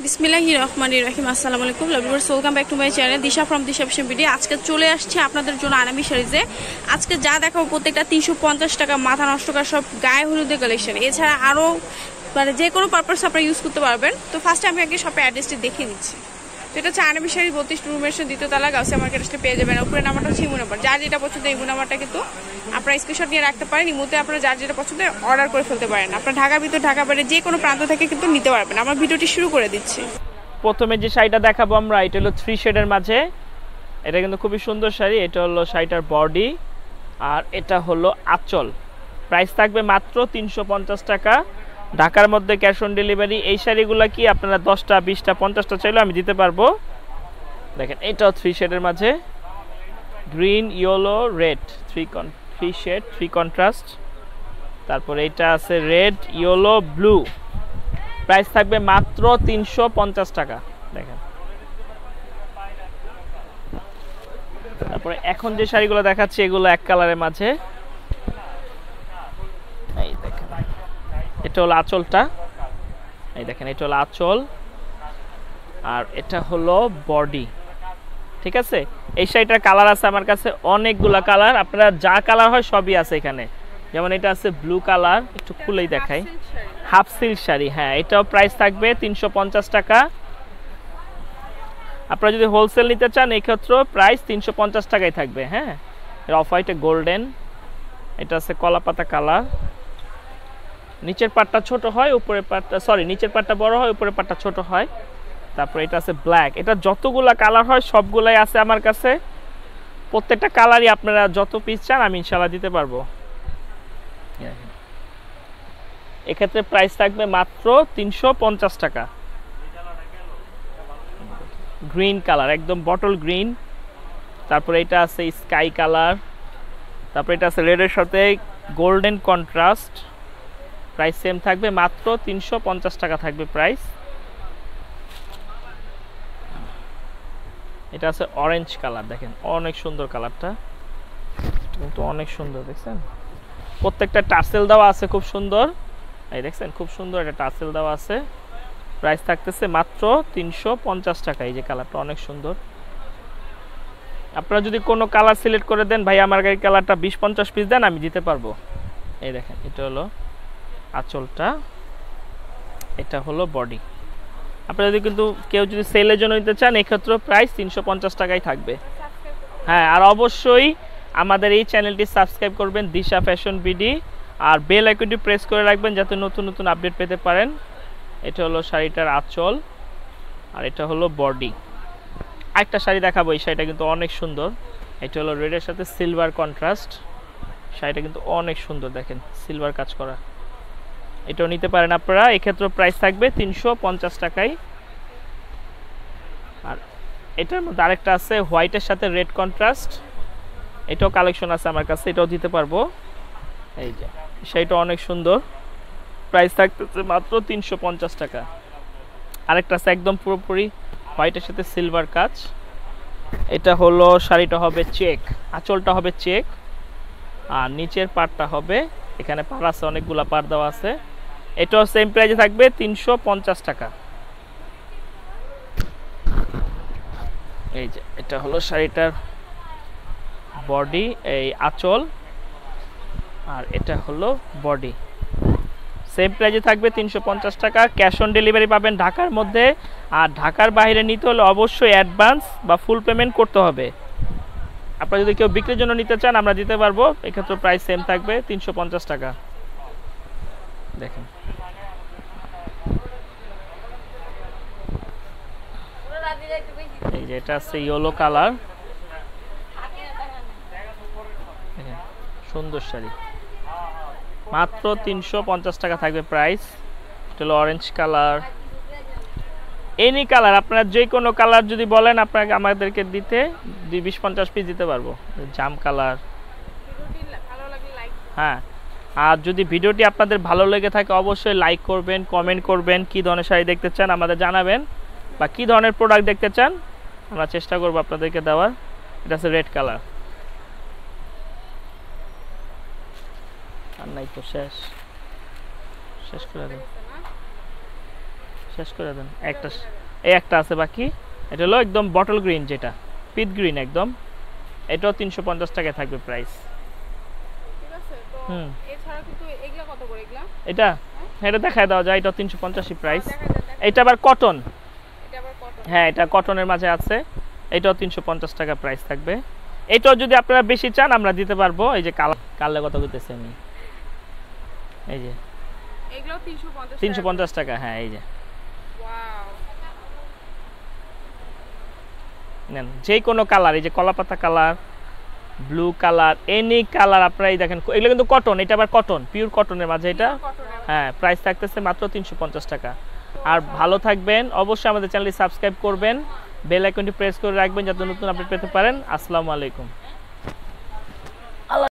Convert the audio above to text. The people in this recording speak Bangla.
বিসমিল্লাহির রহমানির রহিম। আসসালামু আলাইকুম viewers, welcome back to my channel Disha from Disha fashion BD. আজকে চলে আসছে আপনাদের জন্য আনামি শাড়িজে। আজকে যা দেখাবো প্রত্যেকটা 350 টাকা মাথা নষ্ট করা সব গায়ে হলুদের কালেকশন। এছাড়া আরও মানে যে কোনো পারপাস আপনারা ইউজ করতে পারবেন। তো ফার্স্টে আমি আগে শপের অ্যাড্রেসটি দেখিয়ে নিচ্ছি। তো এটা হচ্ছে আনামি শাড়ি 32 রুমের 2য় তলা গাউসিয়া মার্কেট আসলে পেয়ে যাবেন। উপরে নাম্বারটা হচ্ছে ইমো নাম্বার, যার যেটা পছন্দ ইমো নাম্বারটা কিন্তু আপনারা স্ক্রিনশট নিয়ে রাখতে পারেন। ইমোতে আপনারা যার যেটা পছন্দ অর্ডার করে ফেলতে পারেন। আপনার ঢাকার ভিতর ঢাকা বাইরে যে কোনো প্রান্ত থেকে কিন্তু নিতে পারবেন। আমার ভিডিওটি শুরু করে দিচ্ছি। প্রথমে যে শাড়িটা দেখাবো আমরা, এটা হলো 3 শেডের মাঝে। এটা কিন্তু খুবই সুন্দর শাড়ি। এটা হলো শাড়িটার বডি আর এটা হলো আঁচল। প্রাইস থাকবে মাত্র 350 টাকা, ঢাকার মধ্যে ক্যাশ অন ডেলিভারি। এই শাড়িগুলো কি আপনারা 10টা 20টা 50টা চাইলেও আমি দিতে পারবো। দেখেন এটাও 3 শেডের মাঝে, green yellow red, 3 shade 3 contrast. তারপরে এটা আছে রেড ইয়েলো ব্লু। প্রাইস থাকবে মাত্র 350 টাকা। দেখেন তারপরে এখন যে শাড়িগুলো দেখাচ্ছি এগুলো এক কালারের মাঝে। এই দেখেন এটা হলো আঁচলটা, এই দেখেন এটা হলো আঁচল আর এটা হলো বডি। ঠিক আছে, এই শাড়িটার কালার আছে আমার কাছে অনেকগুলা কালার, আপনারা যা কালার হয় সবই আছে এখানে। যেমন এটা আছে ব্লু কালার, একটু খুলেই দেখাই, হাফ সিল্ক শাড়ি। হ্যাঁ, এটাও প্রাইস থাকবে 350 টাকা। আপনারা যদি হোলসেল নিতে চান এই ক্ষেত্রে প্রাইস 350 টাকাই থাকবে। হ্যাঁ, এটা অফ হোয়াইটে গোল্ডেন, এটা আছে কলা পাতা কালার। নিচের পাটটা ছোট হয়, উপরের পাটটা নিচের পাটটা বড় হয়, উপরের পাটটা ছোট হয়। তারপর এটা আছে ব্ল্যাক। এটা যতগুলা কালার হয় সবগুলাই আছে আমার কাছে। প্রত্যেকটা কালারই আপনারা যত পিস চান আমি ইনশাআল্লাহ দিতে পারবো। এক্ষেত্রে প্রাইস থাকবে মাত্র 350 টাকা। গ্রিন কালার, একদম বটল গ্রিন। তারপরে এটা আছে স্কাই কালার। তারপরে এটা আছে রেডের সাথে গোল্ডেন কন্ট্রাস্ট। প্রাইস সেম থাকবে, মাত্র 350 টাকা থাকবে প্রাইস। এটা আছে অরেঞ্জ কালার, দেখেন অনেক সুন্দর কালারটা, কিন্তু অনেক সুন্দর। দেখছেন প্রত্যেকটা টার্সেল দেওয়া আছে, খুব সুন্দর। এই দেখছেন খুব সুন্দর একটা টার্সেল দেওয়া আছে। প্রাইস থাকতেছে মাত্র 350 টাকা। এই যে কালারটা অনেক সুন্দর। আপনারা যদি কোনো কালার সিলেক্ট করে দেন, ভাই আমার এই কালারটা 20-50 পিস দেন, আমি দিতে পারবো। এই দেখেন এটা হলো আঁচলটা, এটা হলো বডি। আপনারা যদি কিন্তু কেউ যদি সেলের জন্য নিতে চান এক্ষেত্রে প্রাইস 350 টাকাই থাকবে। হ্যাঁ, আর অবশ্যই আমাদের এই চ্যানেলটি সাবস্ক্রাইব করবেন দিশা ফ্যাশন বিডি, আর বেল আইকনটি প্রেস করে রাখবেন যাতে নতুন নতুন আপডেট পেতে পারেন। এটা হলো শাড়িটার আঁচল আর এটা হলো বডি। আরেকটা শাড়ি দেখাবো, এই শাড়িটা কিন্তু অনেক সুন্দর। এটা হলো রেডের সাথে সিলভার কন্ট্রাস্ট। শাড়িটা কিন্তু অনেক সুন্দর, দেখেন সিলভার কাজ করা। এটাও নিতে পারেন আপনারা। এক্ষেত্রে প্রাইস থাকবে 350 টাকাই। আর এটার মধ্যে আরেকটা আছে হোয়াইটের সাথে রেড কন্ট্রাস্ট, এটাও কালেকশন আছে আমার কাছে, এটাও দিতে পারবো। এই যে শাড়িটা অনেক সুন্দর, প্রাইস থাকতেছে মাত্র 350 টাকা। আরেকটা আছে একদম পুরোপুরি হোয়াইটের সাথে সিলভার কাজ। এটা হলো শাড়িটা হবে চেক, আঁচলটা হবে চেক আর নিচের পাড়টা হবে, এখানে পাড় আছে অনেকগুলা পাড় দেওয়া আছে। এটাও সেম প্রাইসে থাকবে 350 টাকা। এই যে এটা হলো শাড়িটার বডি, এই আঁচল আর এটা হলো বডি। সেম প্রাইসে থাকবে 350 টাকা। ক্যাশ অন ডেলিভারি পাবেন ঢাকার মধ্যে, আর ঢাকার বাইরে নিতে হলে অবশ্যই অ্যাডভান্স বা ফুল পেমেন্ট করতে হবে। আপনারা যদি কেউ বিক্রির জন্য নিতে চান আমরা দিতে পারবো। এক্ষেত্রে প্রাইস সেম থাকবে 350 টাকা। দেখেন এই যে এটা আছে ইয়েলো কালার, সুন্দর শাড়ি, মাত্র 350 টাকা থাকবে প্রাইস। এটা হলো অরেঞ্জ কালার, এনি কালার, আপনারা যে কোনো কালার যদি বলেন আপনাকে আমাদেরকে দিতে 20-50 পিস দিতে পারবো। জাম কালার। হ্যাঁ, আর যদি ভিডিওটি আপনাদের ভালো লেগে থাকে অবশ্যই লাইক করবেন, কমেন্ট করবেন, কি ধরনের শাড়ি দেখতে চান আমাদের জানাবেন, বা কি ধরনের প্রোডাক্ট দেখতে চান আমরা চেষ্টা করব আপনাদেরকে দেওয়ার। এটা আছে রেড কালার, আর নাই তো শেষ করে দেব। শেষ করে দেন একটা এই একটা আছে বাকি এটা হলো একদম বটল গ্রিন যেটা পিট গ্রিন একদম এটাও 350 টাকায় থাকবে প্রাইস ঠিক আছে তো এছাড়া কিন্তু এগুলা কত করে এগুলা এটা এটা দেখায় দাও যায় এটা 350 প্রাইস দেখা এটা আবার কটন এটা আবার কত হ্যাঁ এটা কটনের মাঝে আছে এটাও 350 টাকা প্রাইস থাকবে এটাও যদি আপনারা বেশি চান আমরা দিতে পারবো এই যে কালার কত কইতেছি আমি এই যে এগুলো 350 টাকা হ্যাঁ এই যে ওয়াও নেন যে কোনো কালার এই যে কলাপাতা colour blue colour any colour আপনারা এই দেখেন এগুলো কিন্তু কটন এটা আবার কটন পিওর কটনের মাঝে এটা হ্যাঁ প্রাইস থাকতেছে মাত্র 350 টাকা আর ভালো থাকবেন অবশ্যই আমাদের চ্যানেলটি সাবস্ক্রাইব করবেন বেল আইকনটি প্রেস করে রাখবেন যাতে নতুন আপডেট পেতে পারেন আসসালামু আলাইকুম